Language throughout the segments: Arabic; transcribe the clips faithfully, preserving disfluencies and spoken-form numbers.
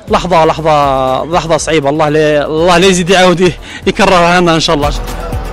لحظه لحظه لحظه صعيبه. الله لا الله لا يزيد يعاود يكررها لنا ان شاء الله.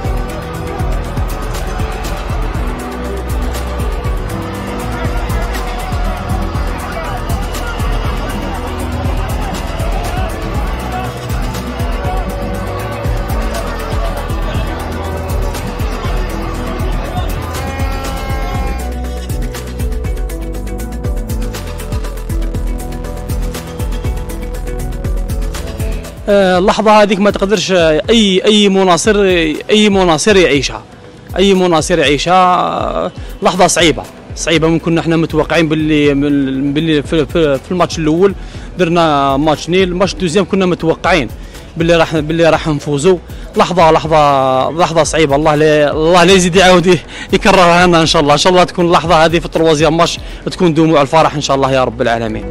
اللحظة هذيك ما تقدرش أي أي مناصر أي مناصر يعيشها، أي مناصر يعيشها. لحظة صعيبة صعيبة. ممكن احنا متوقعين باللي باللي في, في, في الماتش الأول درنا ماتش نيل، الماتش الدوزيام كنا متوقعين باللي راح باللي راح نفوزوا. لحظة لحظة لحظة صعيبة. الله لا الله لا يزيد يعاود يكررها لنا إن شاء الله. إن شاء الله تكون اللحظة هذه في التروازيام ماتش تكون دموع الفرح إن شاء الله يا رب العالمين.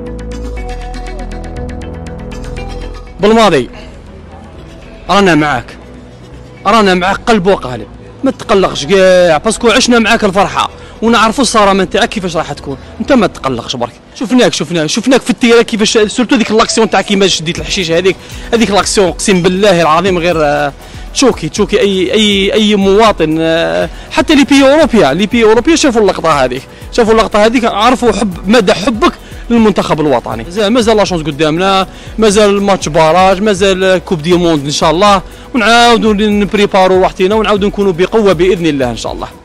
بالماضي رانا معاك، رانا معاك قلب وقالب، ما تقلقش كاع باسكو عشنا معاك الفرحه ونعرفوا الصرامه نتاعك كيفاش راح تكون. انت ما تقلقش برك، شفناك شفناك شفناك في التيرا كيفاش سورتو ديك لاكسيون تاع كيما شديت الحشيش هذيك هذيك لاكسيون اقسم بالله العظيم غير تشوكي تشوكي اي اي اي مواطن. حتى لي بي اوروبيا لي بي اوروبيا شافوا اللقطه هذيك شافوا اللقطه هذيك عرفوا حب مدى حبك للمنتخب الوطني. مازال لاشونس قدامنا، مازال الماتش باراج، مازال كوب دي موند ان شاء الله، ونعاودوا نبريبارو وحدينا ونعاودوا نكونوا بقوه باذن الله ان شاء الله.